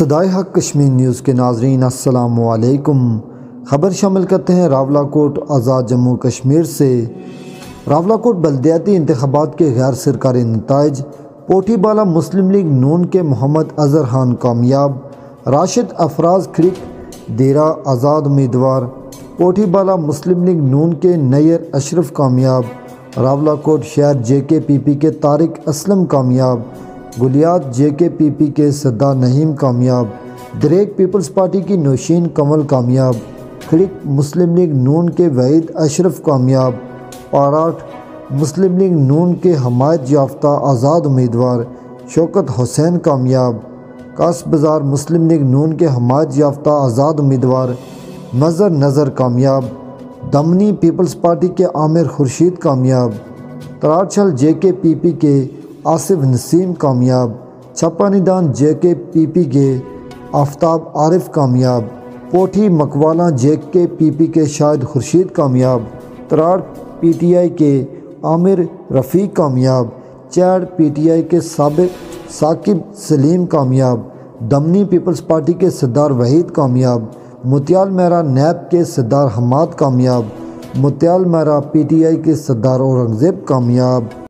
صدائے حق کشمیر نیوز کے ناظرین السلام علیکم۔ خبر شامل کرتے ہیں راولاکوٹ آزاد جموں کشمیر سے۔ راولاکوٹ بلدیاتی انتخابات کے غیر سرکاری نتائج۔ پوٹھی بالا مسلم لیگ نون کے محمد اظہر خان کامیاب۔ راشد افراز کھڑک دیرہ آزاد امیدوار۔ پوٹھی بالا مسلم لیگ نون کے نیئر اشرف کامیاب۔ راولاکوٹ شہر JKPP کے طارق اسلم کامیاب۔ گلیات JKPP کے سردار نعیم کامیاب۔ دریک پیپلز پارٹی کی نوشین کنول کامیاب۔ کھڑک مسلم لیگ نون کے وحید اشرف کامیاب۔ پاراٹھ مسلم لیگ نون کے حمایت یافتہ آزاد امیدوار شوکت حسین کامیاب۔ کاس بازار مسلم لیگ نون کے حمایت یافتہ آزاد امیدوار مظہر نذر کامیاب۔ دمنی پیپلز پارٹی کے عامر خورشید کامیاب۔ تراچھل JKPP کے آصف نسیم کامیاب۔ چھپانیدان JKPP کے آفتاب عارف کامیاب۔ پوٹھی مکوالاں JKPP کے شاہد خورشید کامیاب۔ تراڑ PTI کے عامر رفیق کامیاب۔ چیڑ PTI کے سابق ثاقب سلیم کامیاب۔ دمنی پیپلز پارٹی کے سردار وحید کامیاب۔ متیال میرا نیب کے سردار حماد کامیاب۔ متیال میرا PTI کے سردار اورنگزیب کامیاب۔